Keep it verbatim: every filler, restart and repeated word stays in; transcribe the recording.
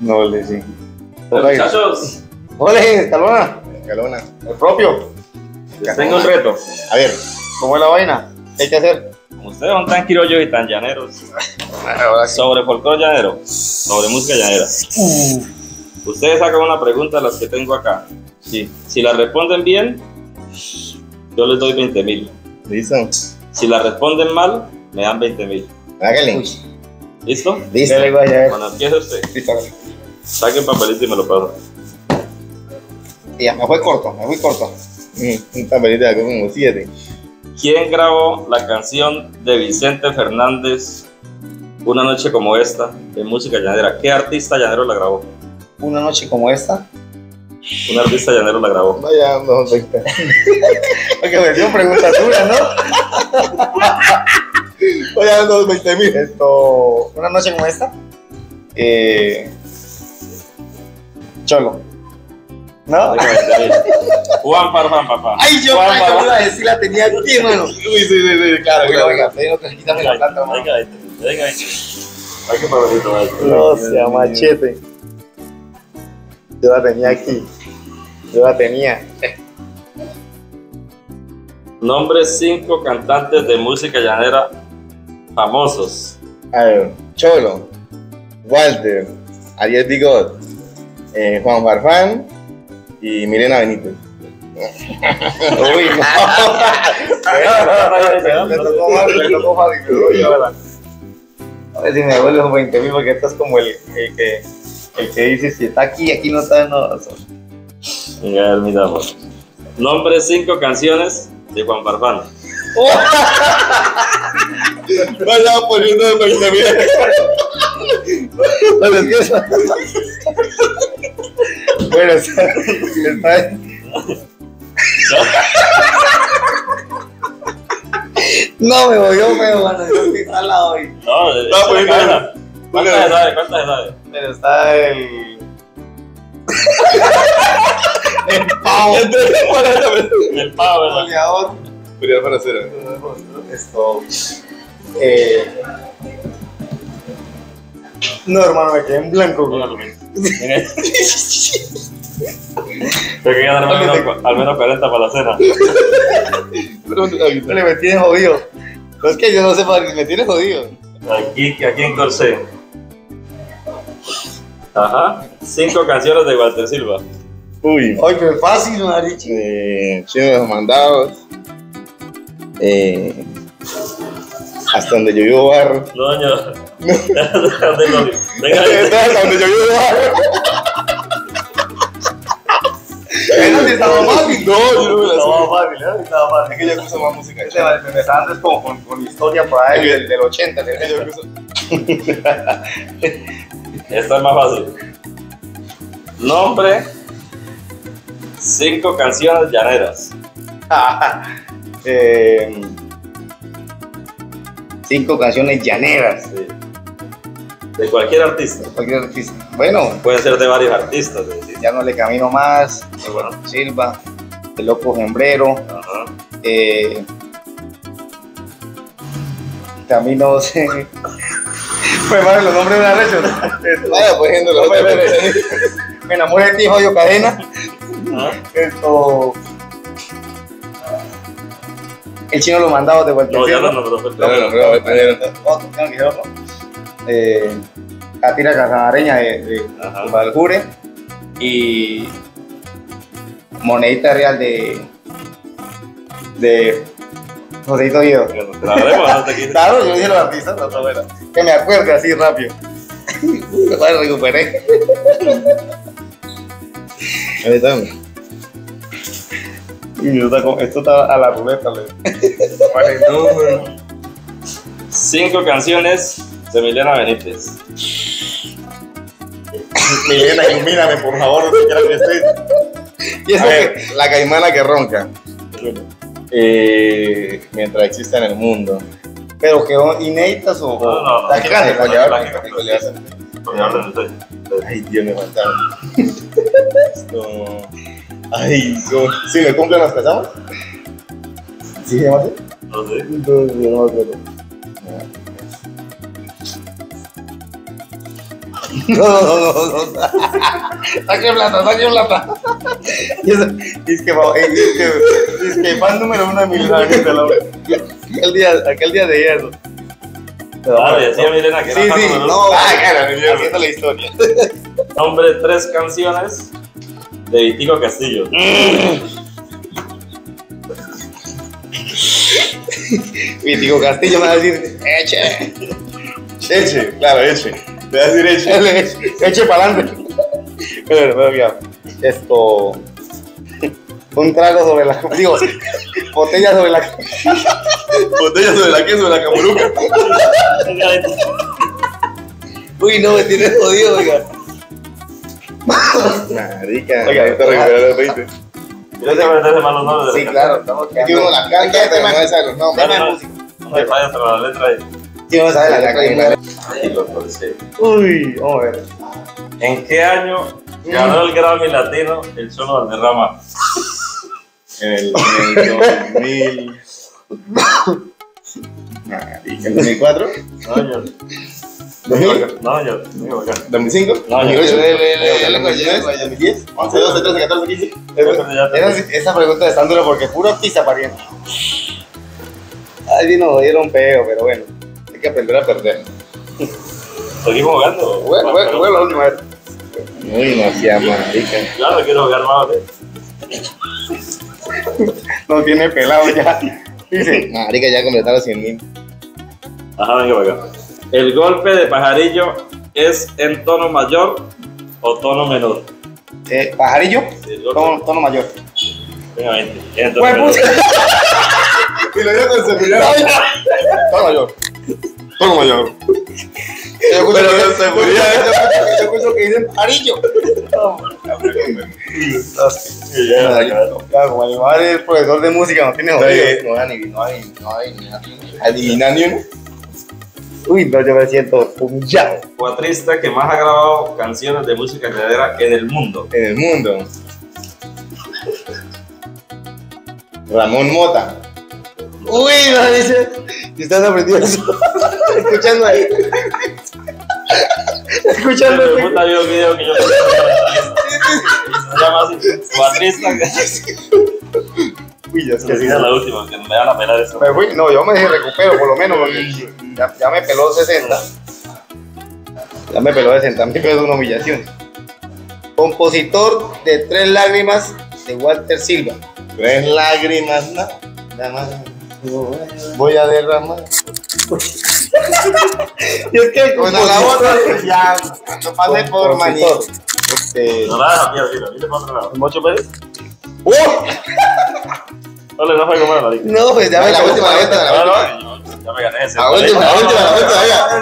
No, le sí. Muchachos, Ole, Escalona. Escalona. El propio. les tengo un reto. A ver, ¿cómo es la vaina? ¿Qué hay que hacer? Como ustedes son tan criollos y tan llaneros, Ahora sí. sobre folclore llanero, sobre música llanera. Ustedes hagan una pregunta de las que tengo acá. Sí. Si la responden bien, yo les doy veinte mil. ¿Listo? Si la responden mal, me dan veinte mil. Hágale. ¿Listo? Listo. Cuando empiece usted, Listo. saque un papelito y me lo pasa. Ya, me fue corto, me fui corto. Mm, un papelito de acá como siete. ¿Quién grabó la canción de Vicente Fernández, Una noche como esta, en música llanera? ¿Qué artista llanero la grabó? Una noche como esta. Un artista llanero la grabó. Vaya, no, veinte. Porque me dio preguntas duras, ¿no? Vaya, no, veinte mil. Esto, una noche como esta. Eh, Cholo. ¿No? Juan Farfán, papá. Ay, yo Juan ay, yo Farfán. iba a decir, la tenía aquí, mano. Uy, sí, sí, sí, claro. Oiga, oiga, pero no, quítame la planta, mano. Venga, venga, venga. Hay que papelito, ahí. No sea machete. Yo la tenía aquí. Yo la tenía. Nombre cinco cantantes de música llanera famosos. A ver, Cholo, Walter, Ariel Bigot, eh, Juan Farfán y Milena Benítez. Uy, no. Le tocó Fabi, le tocó Fabi, pero yo. A ver si me devuelve los veinte mil, porque esto es como el, el, que, el que dice si está aquí, aquí no está, no. Venga, a ver, miramos. Nombre cinco canciones de Juan Farfán. Vaya poniendo de veinte mil. Bueno, es que eso- Bueno, está, está No me voy yo feo, mano. Yo estoy salado hoy. No, No, esa pues, cabeza. no. ¿Cuántas se sabe? ¿Cuántas se sabe? Pero está el. El pavo. El pavo, ¿verdad? Goleador. Podría parecer. Esto. Eh. No, hermano, me quedé en blanco. Venga, lo mismo. Venga. Tengo que ganar al menos, al menos cuarenta para la cena. Le me tienes jodido. No es que yo no sepa, me tienes jodido. Aquí, aquí en Corsé. Ajá. Cinco canciones de Walter Silva. Uy. Ay, pero es fácil, Marichi. Eh, Chino de los mandados. Eh, hasta donde yo vivo barro. No, doña. Venga, venga. Hasta donde yo vivo barro. Eso sí estaba fácil. No, yo no me la Estaba sé. fácil, ¿eh? Estaba fácil. Es que yo escucho más música. Este vale, me está dando es como con, con historia por ahí del, del ochenta. ¿sí? Yo escucho- Esta es más fácil. Nombre cinco canciones llaneras. Eh, cinco canciones llaneras. Sí. De cualquier artista. Cualquier artista. Bueno, Pueden ser de varios artistas. es decir. ya no le camino más. Muy bueno. Silva, el loco Gembrero, Ajá. eh, camino, sé. Pues vale, los nombres de una vez. Vaya, pues gente, los nombres. Me enamoré de ti, Joyo Cadena. Ajá. Esto. El chino lo mandaba de vuelta. No, ya lo nombró. fue el No, primero. no, no, primero. Otro, tengo que decir otro. Eh, Catira Casamareña de, de Ajá. Valjure y Monedita Real de de Joséito Guido. Bueno, te la haremos, ¿no? Te quito. Claro, yo dije los artistas, no, no, era. Que me acuerde así rápido. Me la recuperé. Ahí está. Y esto está, con- esto está a la ruleta. le- Vale, no, güey. Cinco canciones de Milena Benítez. Milena, ilumíname, por favor, no te quiero que estés. Y eso que la caimana que ronca. Eh, mientras exista en el mundo. Pero que inéditas o. No, no, no. La que gane, La que- la la que- que- la que le hacen. Porque hablan de usted. Ay, Dios, me faltaron. Esto. Ay, ¿cómo- si me cumplen las casamos. ¿Sí se llama así? No sé. Entonces, yo no me acuerdo. No, no, no, no, no. Saque plata, saque plata. Y eso, es que, es que, es que fan número uno de Millonarios de la web. Aquel día, aquel día de eso. Ah, decía Milena que Sí, era sí, fan número no, uno. ah, claro, haciendo la historia. Nombre tres canciones de Vitico Castillo. Vitico Castillo me va a decir, eche. Eche, claro, eche. Me va a decir eche. Eche, eche para adelante. Pero, pero, mira, esto. Un trago sobre la. Digo, botella sobre la. Botella sobre la que, sobre la camuruca. Uy, no, me tienes jodido, oiga. Marica, oiga, ahorita recuperar los veinte. Yo te voy a meter malos nombres. Sí, claro, estamos quedando. Uno la canta, pero no me sabe los nombres. No, no, no me fallas pero la letra ahí. Sí, no me sabe la letra. Ay, loco, sí. Uy, vamos a ver. ¿En qué año ganó el Grammy Latino el Cholo Valderrama? En el, en el dos mil. Marica, ¿en dos mil cuatro? No, yo. ¿dos mil? No, yo. Digo acá. ¿dos mil cinco? No, ¿dos mil ocho? yo- ¿dos mil diez? ¿once, doce, trece, catorce, quince? Creo ya te- Esa, esa pregunta es tan dura porque puro artista pariente. Ay, sí, nos dieron peo, pero bueno. Hay que aprender a perder. ¿Seguimos jugando? Bueno, bueno, bueno, la última vez. Uy, no hacía marica. Yo no quiero jugar más, ¿eh? No tiene pelado ya. Dice, marica, ya completaron cien mil. Ajá, venga para acá. ¿El golpe de pajarillo es en tono mayor o tono menor? Eh, pajarillo, Sí, el golpe. tono, tono mayor. Venga, veinte. En tono Pues menor. puta. Y lo digo con seguridad. Tono mayor. Tono mayor. Yo escucho Pero que- con seguridad. Yo escucho- yo escucho que dicen pajarillo. Sí, ya, ya, ya. Claro, como mi madre es profesor de música, no tiene jodido. No hay, no hay, no hay, adivinar ni uno. Uy, no, yo me siento humillado. Cuatrista que más ha grabado canciones de música llanera en el mundo. En el mundo. Ramón Mota. Uy, no dice. Si estás aprendido eso. Escuchando ahí. Escuchando Me ahí. gusta ver un video que yo tengo se llama así, Cuatrista. Uy, ya es Que que sí. siga la última, que me van a pelar eso. Me fui, no, yo me recupero por lo menos, porque ya, ya me peló sesenta. Ya me peló sesenta mil pesos de una humillación. Compositor de Tres Lágrimas de Walter Silva. Tres lágrimas, no, nada más. Voy a derramar. Y es que con la otra, pues ya, no pasé por manito. Este. No la deja, mira, mira, mira para otro lado. ¿Mocho Pérez? ¡Oh! No le no fue como la No, pues ya me la última, la última, la última. Ya me gané ese. La última, la última, la última, venga.